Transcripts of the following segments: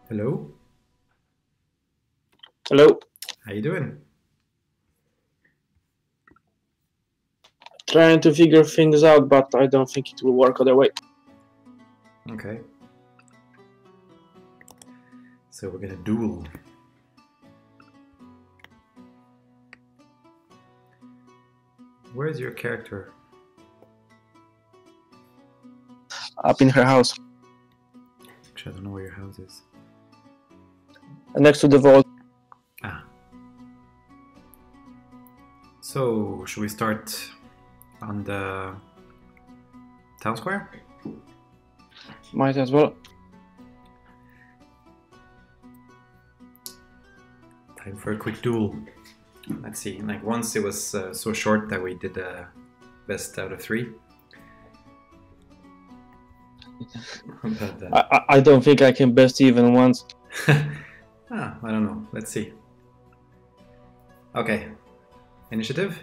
Hello, Hello. how you doing? Trying to figure things out, but I don't think it will work other way. Okay. So we're gonna duel. Where's your character? Up in her house, Actually, I don't know where your house is. next to the vault. Ah. So, should we start on the town square? Might as well. Time for a quick duel. Let's see. Like once it was so short that we did the best out of 3. But, I don't think I can best even once. I don't know. Let's see. Okay. Initiative?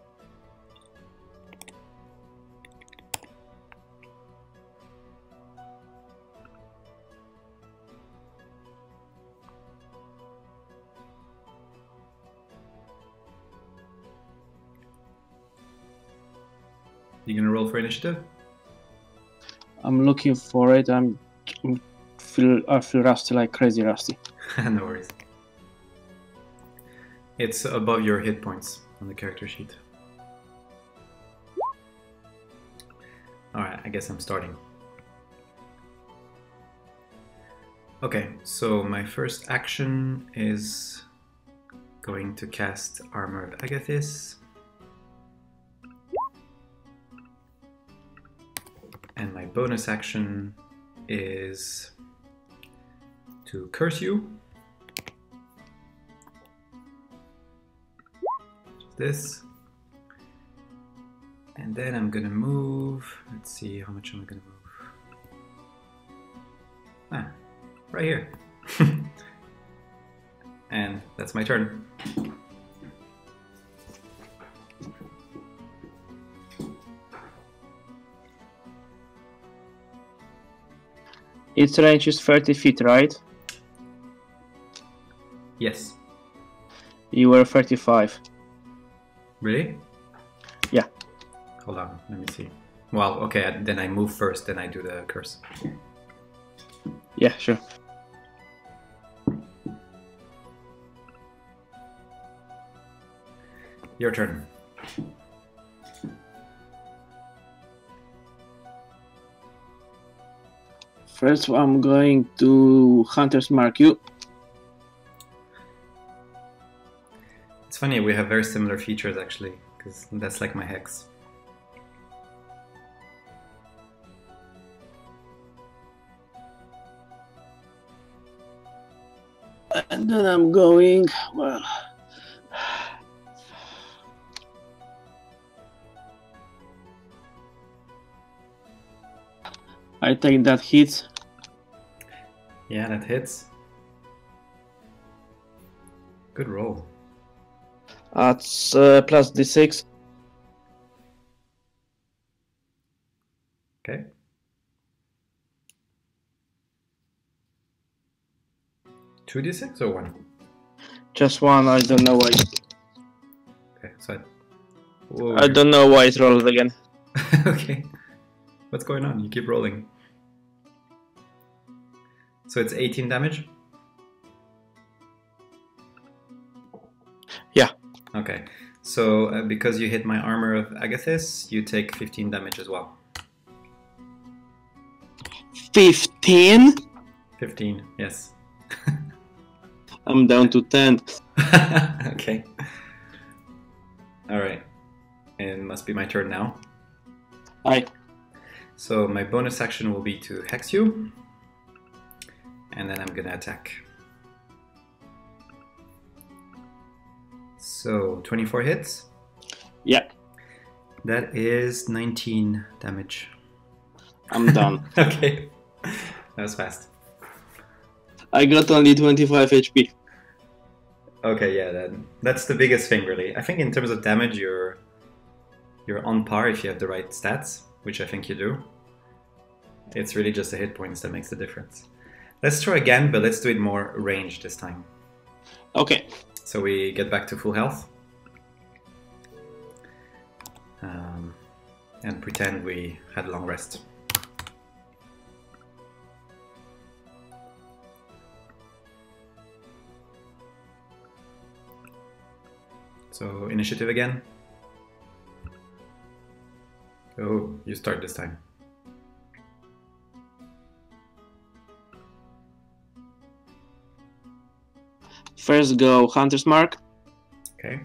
You gonna roll for initiative? I'm looking for it. I feel rusty, like crazy rusty. No worries. It's above your hit points on the character sheet. Alright, I guess I'm starting. Okay, so my first action is going to cast Armor of Agathis. And my bonus action is to curse you. This. And then I'm gonna move. Let's see, how much am I gonna move? Right here. And that's my turn. Its range is 30 feet, right? Yes. You were 35. Really? Yeah. Hold on, let me see. Well, okay, then I move first, then I do the curse. Yeah, sure. Your turn. First, I'm going to Hunter's Mark you. It's funny, we have very similar features actually, because that's like my hex. And then I'm going, well... I think that hits. Yeah, that hits. Good roll. That's plus d6. Okay. Two d6 or 1? Just one, I don't know why. Okay, so I don't know why it rolled again. Okay. What's going on? You keep rolling. So it's 18 damage? Yeah. Okay. So because you hit my Armor of Agathis, you take 15 damage as well. 15? 15, yes. I'm down to 10. Okay. Alright. It must be my turn now. Aye. So my bonus action will be to hex you. And then I'm gonna attack. So 24 hits. Yeah. That is 19 damage. I'm done. Okay. That was fast. I got only 25 HP. Okay, yeah, that's the biggest thing really. I think in terms of damage you're on par if you have the right stats, which I think you do. It's really just the hit points that makes the difference. Let's try again, but let's do it more range this time. Okay. So we get back to full health. And pretend we had a long rest. So initiative again. Oh, you start this time. First go Hunter's Mark. Okay.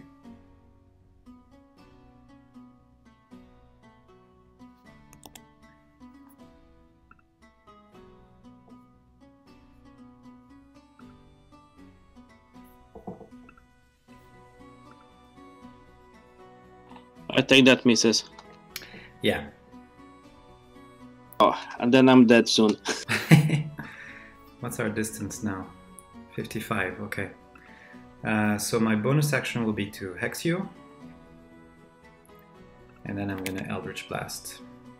I take that misses. Yeah. Oh, and then I'm dead soon. What's our distance now? 55, okay. So my bonus action will be to hex you. And then I'm gonna Eldritch Blast.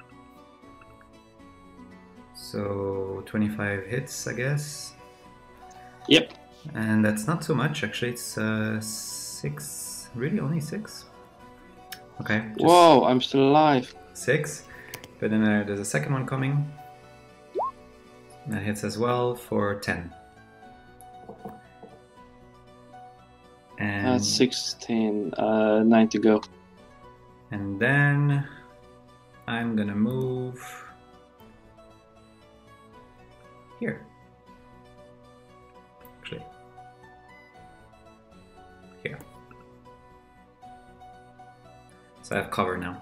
So 25 hits, I guess. Yep. And that's not so much, actually. It's 6. Really, only 6? Okay. Whoa, I'm still alive. 6. But then there's a second one coming. That hits as well for 10. And 16, 9 to go. And then I'm gonna move here. Actually, here. So I have cover now.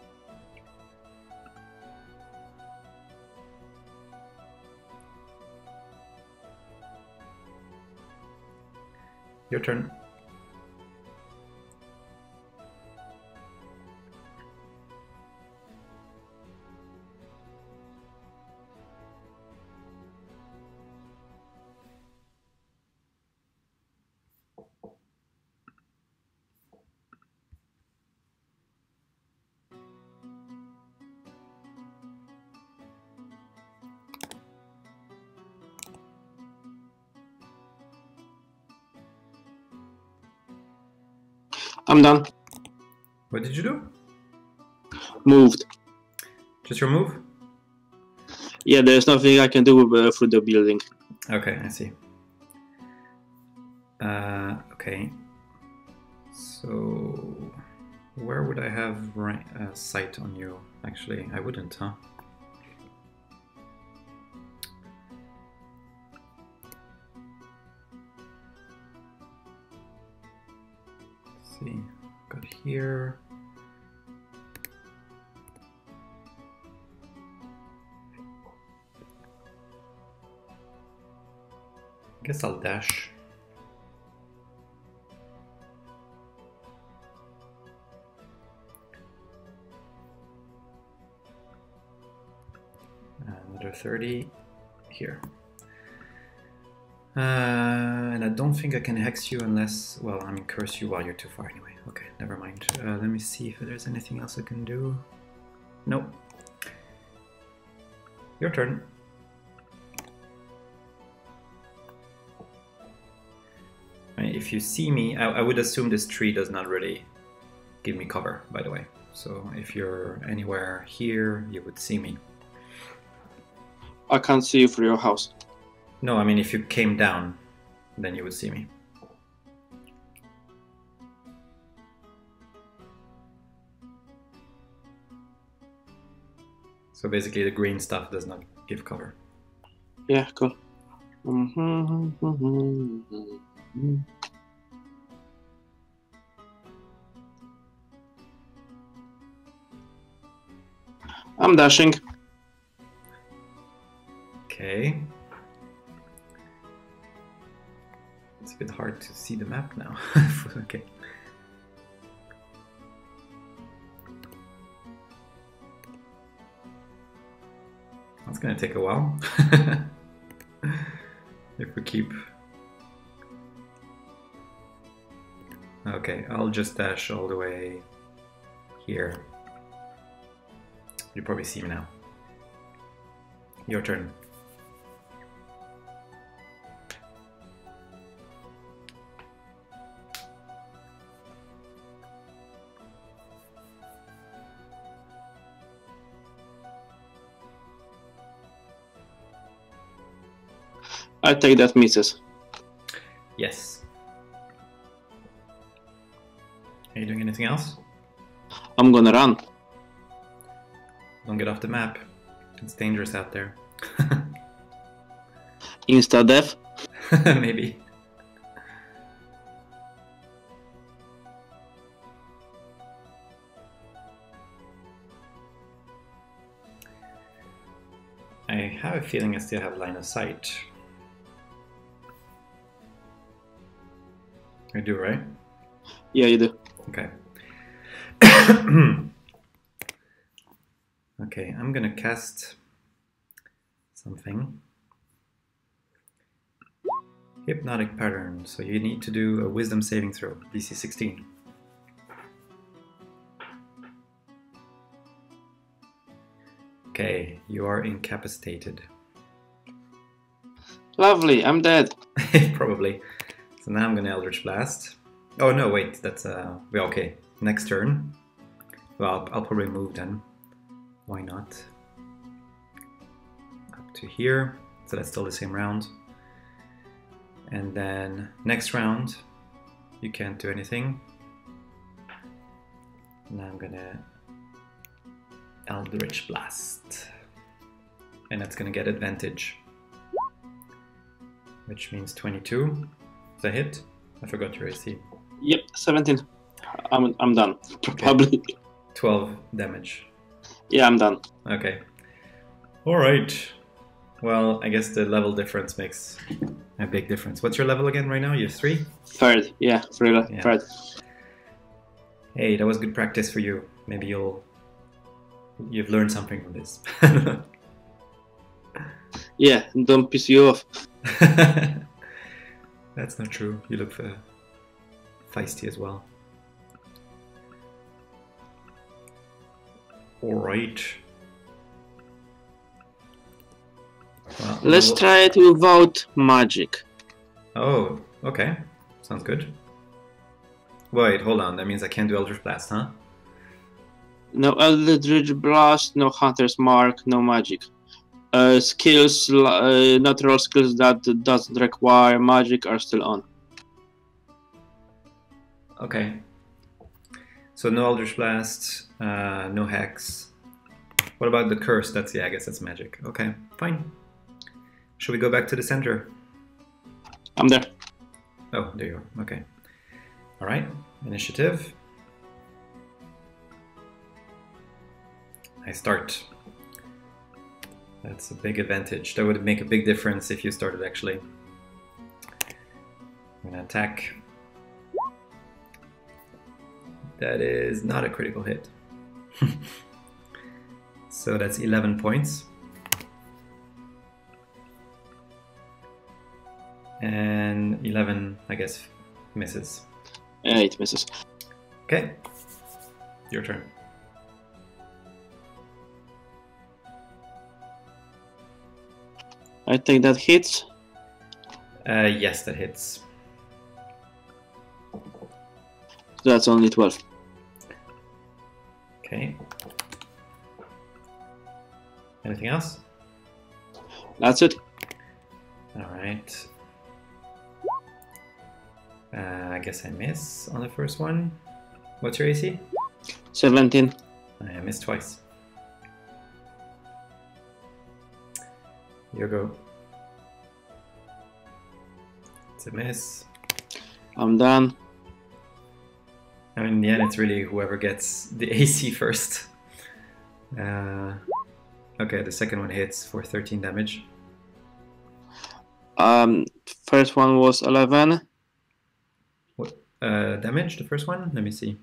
Your turn. I'm done. What did you do? Moved. Just your move? Yeah, there's nothing I can do through the building. Okay, I see. Okay. So, where would I have sight on you? Actually, I wouldn't, huh? Let's see, got here. I guess I'll dash. Another 30 here. And I don't think I can hex you unless, well, I mean curse you while you're too far anyway. Okay, never mind. Let me see if there's anything else I can do. Nope. Your turn. If you see me, I would assume this tree does not really give me cover, by the way. So if you're anywhere here, you would see me. I can't see you through your house. No, I mean if you came down, then you would see me. So basically the green stuff does not give cover. Yeah, cool. I'm dashing. Okay. It's a bit hard to see the map now. Okay. That's gonna take a while. If we keep... Okay, I'll just dash all the way here. You probably see me now. Your turn. I take that misses. Yes. Are you doing anything else? I'm gonna run. Don't get off the map. It's dangerous out there. Insta death. Maybe. I have a feeling I still have line of sight. I do, right? Yeah, you do. Okay. Okay, I'm gonna cast something. Hypnotic pattern. So you need to do a wisdom saving throw, DC 16. Okay, you are incapacitated. Lovely, I'm dead. Probably. So now I'm gonna Eldritch Blast. Oh no, wait, that's well, okay. Next turn. Well, I'll probably move then. Why not? Up to here. So that's still the same round. And then next round, you can't do anything. Now I'm gonna Eldritch Blast. And that's gonna get advantage. Which means 22. Is a hit? I forgot your AC. Yep, 17. I'm done. Probably. 12 damage. Yeah, I'm done. Okay. Alright. Well, I guess the level difference makes a big difference. What's your level again right now? You have 3? Third, yeah, Yeah. third. Hey, that was good practice for you. Maybe you've learned something from this. Yeah, don't piss you off. That's not true. You look feisty as well. Alright. Well, Let's try it without magic. Oh, okay. Sounds good. Wait, hold on. That means I can't do Eldritch Blast, huh? No Eldritch Blast, no Hunter's Mark, no magic. Skills, natural skills that doesn't require magic are still on. Okay. So no Eldritch Blast, no Hex. What about the Curse? That's, yeah, I guess that's magic. Okay, fine. Should we go back to the center? I'm there. Oh, there you are. Okay. All right. Initiative. I start. That's a big advantage. That would make a big difference if you started, actually. I'm gonna attack. That is not a critical hit. So that's 11 points. And 11, I guess, misses. 8 misses. Okay. Your turn. I think that hits. Yes, that hits. That's only 12. Okay. Anything else? That's it. All right. I guess I miss on the first one. What's your AC? 17. I missed twice. Your go. It's a miss. I'm done. I mean, in the end, it's really whoever gets the AC first. Okay, the second one hits for 13 damage. First one was 11. What damage? The first one? Let me see.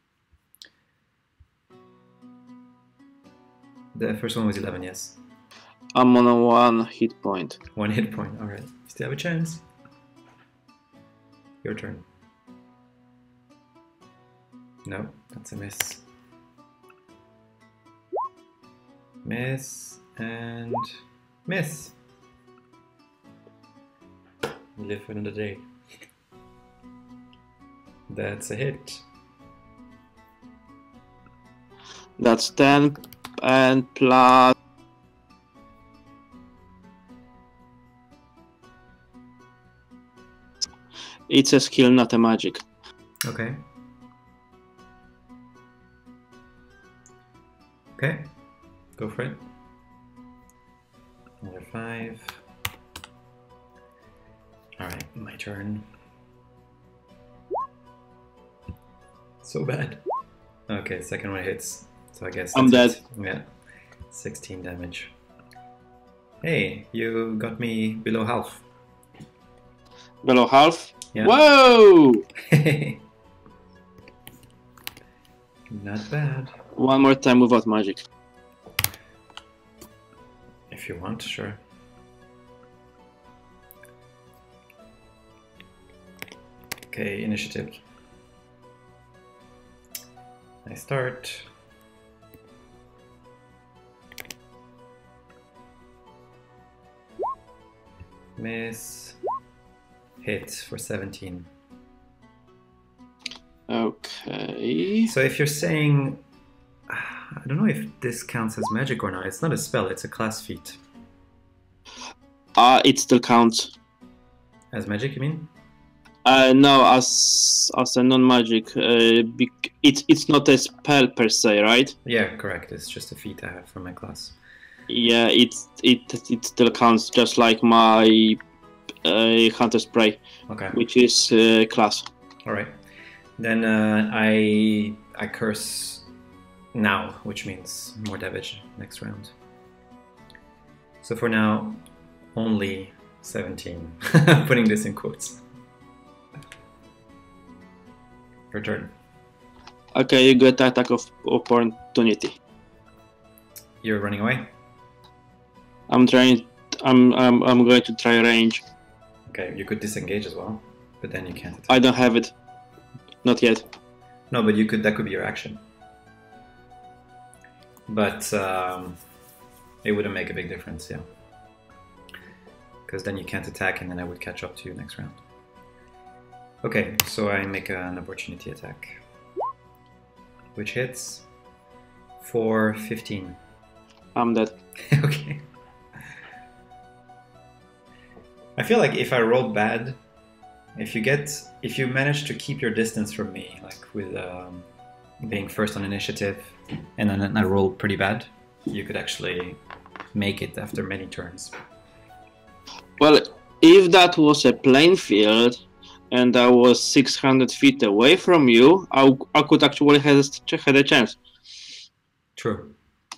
The first one was 11, yes. I'm on a 1 hit point. 1 hit point. All right, you still have a chance. Your turn. No, that's a miss. Miss and miss. You live for another day. That's a hit. That's 10 and plus It's a skill, not a magic. Okay. Okay. Go for it. Another 5. Alright, my turn. So bad. Okay, second one hits. So I guess I'm that's dead. it. Yeah. 16 damage. Hey, you got me below half. Below half? Yeah. Whoa! Not bad. One more time without magic. If you want, sure. Okay, initiative. I start. Miss. Hit for 17. Okay. So if you're saying... I don't know if this counts as magic or not. It's not a spell, it's a class feat. It still counts. As magic, you mean? No, as a non-magic. It's not a spell per se, right? Yeah, correct. It's just a feat I have from my class. Yeah, it still counts, just like my Hunter Spray, Okay. which is class. Alright. Then I curse now, which means more damage next round. So for now, only 17. Putting this in quotes. Your turn. Okay, you get attack of opportunity. You're running away? I'm going to try range. Okay, you could disengage as well, but then you can't attack. I don't have it. Not yet. No, but you could. That could be your action. But it wouldn't make a big difference, yeah. Because then you can't attack, and then I would catch up to you next round. Okay, so I make an opportunity attack, which hits for 15. I'm dead. Okay. I feel like if I roll bad, if you manage to keep your distance from me, like with being first on initiative, and then I roll pretty bad, you could actually make it after many turns. Well, if that was a plain field and I was 600 feet away from you, I could actually have a chance. True.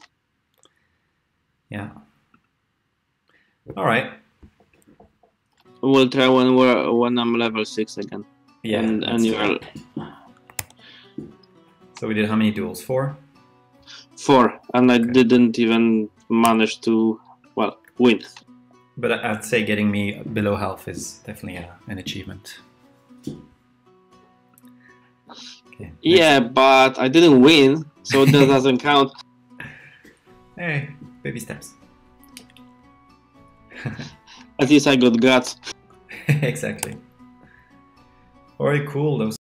Yeah. All right. We'll try when I'm level 6 again. Yeah. And you're So we did how many duels? 4? 4, and I Okay. didn't even manage to, well, win. But I'd say getting me below half is definitely an achievement. Okay. Yeah, but I didn't win, so that doesn't count. Hey, baby steps. At least I got guts. Exactly. Alright, cool. That was